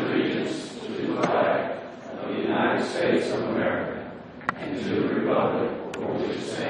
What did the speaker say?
allegiance to the flag of the United States of America and to the republic for which it stands,